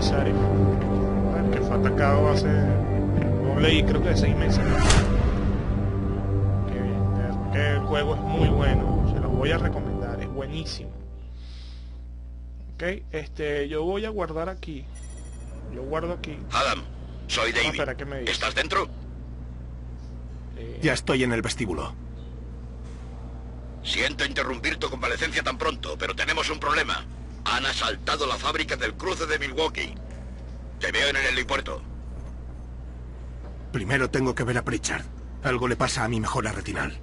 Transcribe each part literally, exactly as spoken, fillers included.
Cesare, el que fue atacado hace, no leí, creo que de seis meses. Qué bien, de verdad que el juego es muy bueno, se lo voy a recomendar, es buenísimo. Ok, este, yo voy a guardar aquí, yo guardo aquí. Adam, soy David. No, espera, ¿qué me dices? ¿Estás dentro? Eh, Ya estoy en el vestíbulo. Siento interrumpir tu convalecencia tan pronto, pero tenemos un problema. Han asaltado la fábrica del cruce de Milwaukee. Te veo en el helipuerto. Primero tengo que ver a Pritchard. Algo le pasa a mi mejora retinal.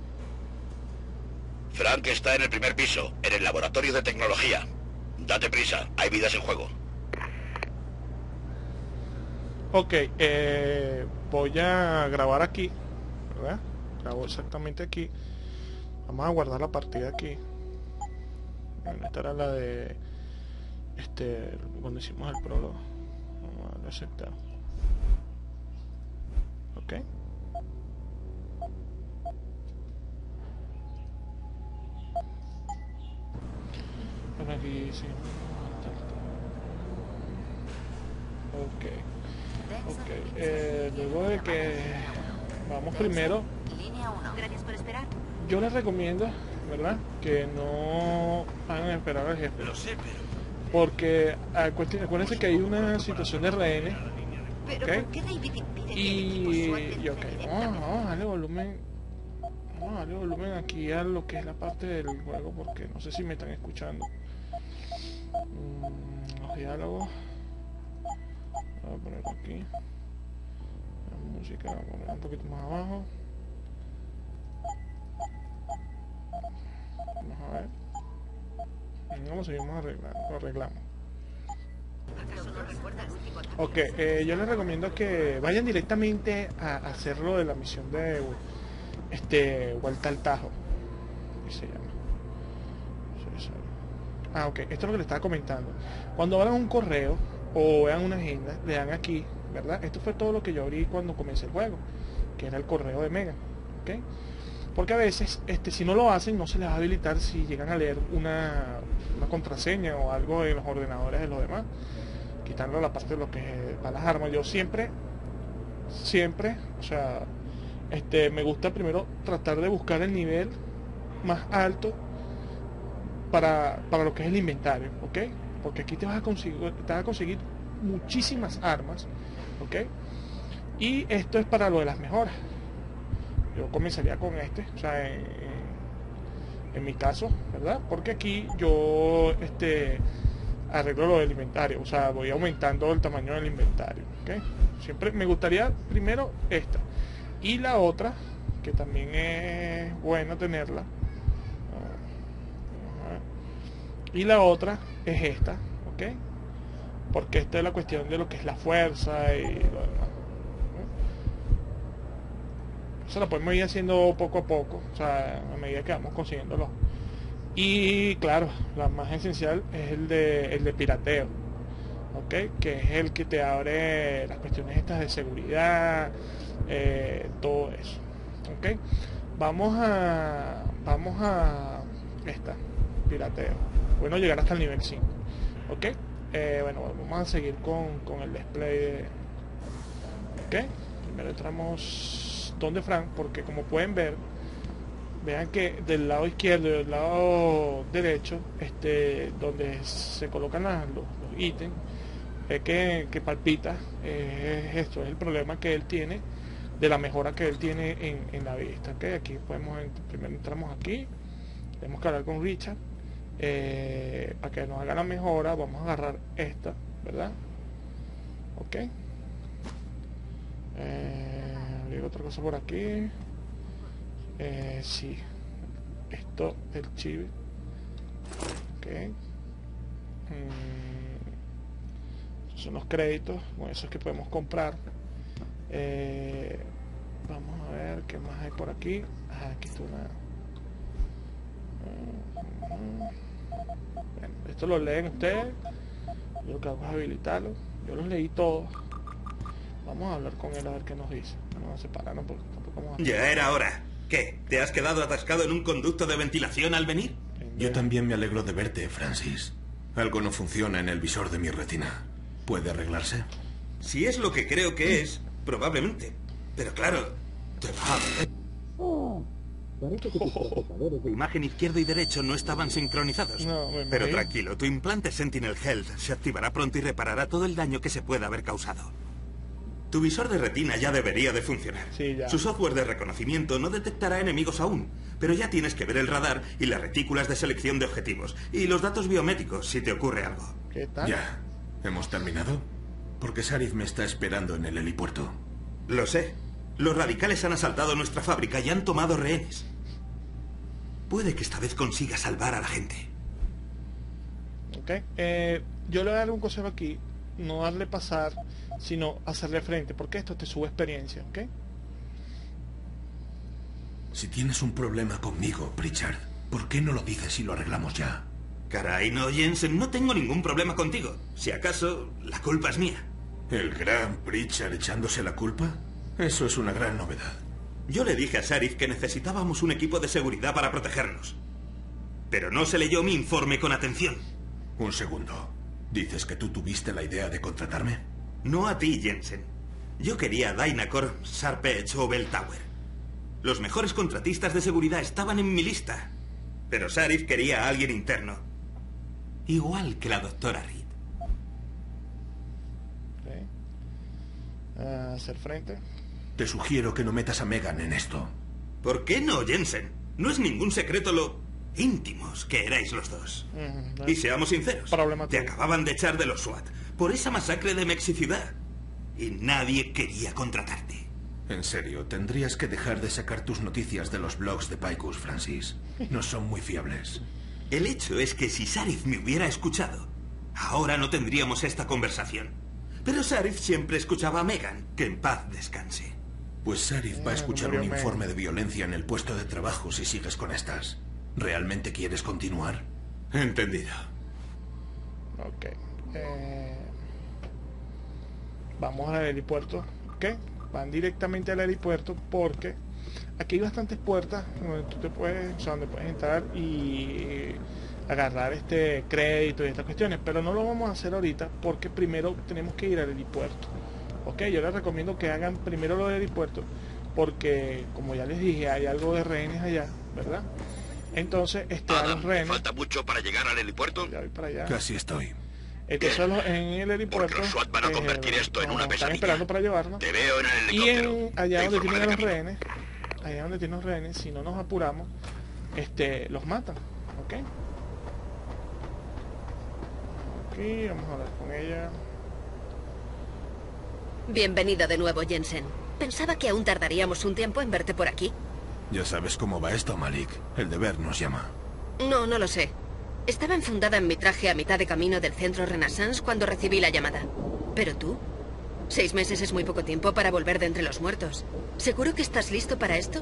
Frank está en el primer piso, en el laboratorio de tecnología. Date prisa, hay vidas en juego. Ok, eh, voy a grabar aquí, ¿verdad? Grabo exactamente aquí. Vamos a guardar la partida aquí. Bueno, esta era la de... Este, cuando hicimos el prólogo. Vamos a darle a aceptar. Ok. Bueno, aquí sí. Ok. Ok. Eh, luego de que... Vamos primero. Línea uno. Gracias por esperar. Yo les recomiendo, ¿verdad?, que no hagan esperar al jefe. Lo sé, pero... Porque acuérdense, acuérdense que hay una situación de rehenes. Pero ¿Ok? ¿por qué David impide que el Y, equipo suelte y ok, directamente? vamos, vamos a darle volumen. Vamos a darle volumen aquí a lo que es la parte del juego, porque no sé si me están escuchando. Mm, los diálogos. Voy a poner aquí. La música, voy a poner un poquito más abajo. Vamos a ver. Vamos a seguir arreglando, lo arreglamos. Ok, eh, yo les recomiendo que vayan directamente a hacerlo de la misión de este Vuelta al Tajo. ¿Qué se llama? Ah, ok, esto es lo que les estaba comentando. Cuando abran un correo o vean una agenda, le dan aquí, ¿verdad? Esto fue todo lo que yo abrí cuando comencé el juego, que era el correo de Mega, ¿ok? Porque a veces, este, si no lo hacen, no se les va a habilitar si llegan a leer una, una contraseña o algo en los ordenadores de los demás, quitando la parte de lo que es para las armas. Yo siempre, siempre, o sea, este, me gusta primero tratar de buscar el nivel más alto para, para lo que es el inventario, ¿ok? Porque aquí te vas a conseguir, te vas a conseguir muchísimas armas, ¿ok? Y esto es para lo de las mejoras. Yo comenzaría con este, o sea, en, en mi caso, ¿verdad? Porque aquí yo este, arreglo lo del inventario, o sea, voy aumentando el tamaño del inventario, ¿ok? Siempre me gustaría primero esta. Y la otra, que también es buena tenerla. Y la otra es esta, ¿ok? Porque esta es la cuestión de lo que es la fuerza y lo demás. Eso lo podemos ir haciendo poco a poco, o sea, a medida que vamos consiguiéndolo. Y claro, la más esencial es el de, el de pirateo, ¿ok? Que es el que te abre las cuestiones estas de seguridad, eh, todo eso, ¿ok? Vamos a, vamos a esta, pirateo. Bueno, llegar hasta el nivel cinco, ¿ok? Eh, bueno, vamos a seguir con, con el display de... ¿Ok? Primero entramos... de Frank, porque como pueden ver, vean que del lado izquierdo y del lado derecho, este, donde se colocan las, los, los ítems, es que, que palpita, eh, es esto, es el problema que él tiene, de la mejora que él tiene en, en la vista. ¿Okay? Aquí podemos, primero entramos aquí, tenemos que hablar con Richard, eh, para que nos haga la mejora. Vamos a agarrar esta, ¿verdad? Ok. Eh, Digo otra cosa por aquí. Eh, sí. Esto del chive. Ok. Mm, son los créditos. Bueno, eso es que podemos comprar. Eh, vamos a ver qué más hay por aquí. Ah, aquí está una. Uh, uh, bueno, esto lo leen ustedes. Yo lo que hago es habilitarlo. Yo los leí todos. Vamos a hablar con él a ver qué nos dice. Vamos a separarnos porque tampoco vamos a... Ya era hora. ¿Qué? ¿Te has quedado atascado en un conducto de ventilación al venir? Yo también me alegro de verte, Francis. Algo no funciona en el visor de mi retina. ¿Puede arreglarse? Si es lo que creo que es, probablemente. Pero claro, te va a doler. Parece que tus procesadores de imagen izquierdo y derecho no estaban sincronizados. No, me Pero imagino. tranquilo, tu implante Sentinel Health se activará pronto y reparará todo el daño que se pueda haber causado. Tu visor de retina ya debería de funcionar. Sí, ya. Su software de reconocimiento no detectará enemigos aún, pero ya tienes que ver el radar y las retículas de selección de objetivos y los datos biométricos si te ocurre algo. ¿Qué tal? Ya. ¿Hemos terminado? Porque Sarif me está esperando en el helipuerto. Lo sé. Los radicales han asaltado nuestra fábrica y han tomado rehenes. Puede que esta vez consiga salvar a la gente. Ok. Eh, yo le voy a dar un consejo aquí. No darle pasar, sino hacerle frente. Porque esto te sube experiencia, ¿ok? Si tienes un problema conmigo, Pritchard, ¿por qué no lo dices y lo arreglamos ya? Caray, no, Jensen, no tengo ningún problema contigo. Si acaso, la culpa es mía. ¿El gran Pritchard echándose la culpa? Eso es una gran novedad. Yo le dije a Sarif que necesitábamos un equipo de seguridad para protegernos. Pero no se leyó mi informe con atención. Un segundo. ¿Dices que tú tuviste la idea de contratarme? No a ti, Jensen. Yo quería a Dynacor, Sharp Edge o Bell Tower. Los mejores contratistas de seguridad estaban en mi lista. Pero Sarif quería a alguien interno. Igual que la doctora Reed. Ok. Ah, hacer frente. Te sugiero que no metas a Megan en esto. ¿Por qué no, Jensen? No es ningún secreto lo íntimos que erais los dos. Mm, Y seamos sinceros, Problema te tuyo. acababan de echar de los SWAT por esa masacre de Mexicidad. Y nadie quería contratarte. En serio, tendrías que dejar de sacar tus noticias de los blogs de Picus, Francis. No son muy fiables. El hecho es que si Sarif me hubiera escuchado, ahora no tendríamos esta conversación. Pero Sarif siempre escuchaba a Megan, que en paz descanse. Pues Sarif va a Ah, escuchar murió un Megan. informe de violencia en el puesto de trabajo si sigues con estas. ¿Realmente quieres continuar? Entendido. Ok. Eh, vamos al helipuerto. Ok. Van directamente al helipuerto porque aquí hay bastantes puertas donde tú te puedes, o sea, donde puedes entrar y agarrar este crédito y estas cuestiones, pero no lo vamos a hacer ahorita porque primero tenemos que ir al helipuerto. Ok, yo les recomiendo que hagan primero lo del helipuerto porque, como ya les dije, hay algo de rehenes allá, ¿verdad? Entonces, este, a los Adam, ¿te rehenes, falta mucho para llegar al helipuerto? ya voy para allá. Casi estoy. Entonces, a los- en el helipuerto, Porque los SWAT van a eh, convertir esto en nos una están pesadilla. esperando para llevarnos. Te veo en el Y helicóptero. en, allá Te donde informaré tienen a de los camino. rehenes, allá donde tienen los rehenes, si no nos apuramos, este, los matan, ¿ok? Aquí, vamos a hablar con ella. Bienvenido de nuevo, Jensen. Pensaba que aún tardaríamos un tiempo en verte por aquí. Ya sabes cómo va esto, Malik. El deber nos llama. No, no lo sé. Estaba enfundada en mi traje a mitad de camino del centro Renaissance cuando recibí la llamada. ¿Pero tú? Seis meses es muy poco tiempo para volver de entre los muertos. ¿Seguro que estás listo para esto?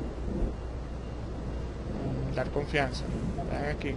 Mm, Dar confianza. Están aquí.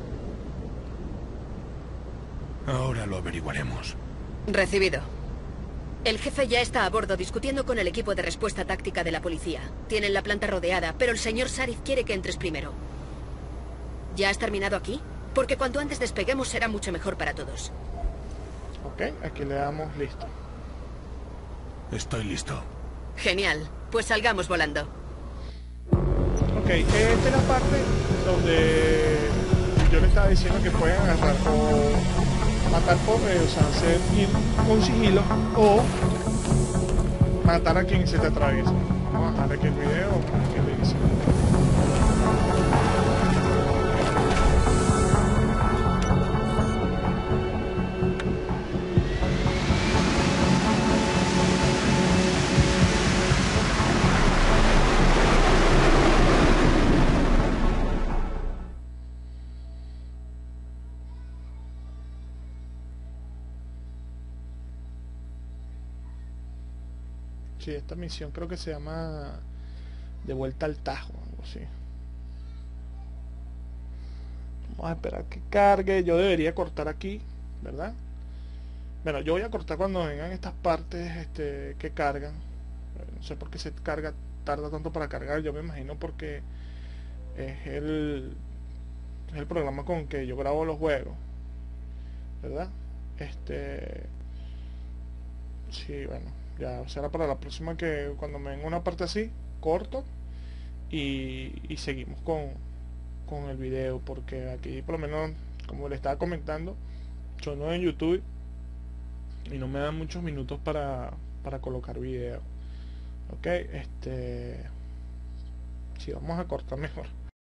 Ahora lo averiguaremos. Recibido. El jefe ya está a bordo discutiendo con el equipo de respuesta táctica de la policía. Tienen la planta rodeada, pero el señor Sarif quiere que entres primero. ¿Ya has terminado aquí? Porque cuanto antes despeguemos será mucho mejor para todos. Ok, aquí le damos listo. Estoy listo. Genial. Pues salgamos volando. Ok, esta es la parte donde yo le estaba diciendo que pueden agarrar o matar por, eh, o sea, hacer ir con sigilo o matar a quien se te atraviesa. Vamos a dejar aquí el video que le dice. Sí, esta misión creo que se llama De vuelta al Tajo, algo así. Vamos a esperar que cargue. Yo debería cortar aquí, ¿verdad? Bueno, yo voy a cortar cuando vengan estas partes este, que cargan. No sé por qué se carga, tarda tanto para cargar. Yo me imagino porque es el, es el programa con que yo grabo los juegos, ¿verdad? Este... Sí, bueno, ya será para la próxima, que cuando me venga una parte así, corto y, y seguimos con, con el video, porque aquí por lo menos, como le estaba comentando, yo no en YouTube y no me dan muchos minutos para, para colocar video. Ok, este, sí, vamos a cortar mejor.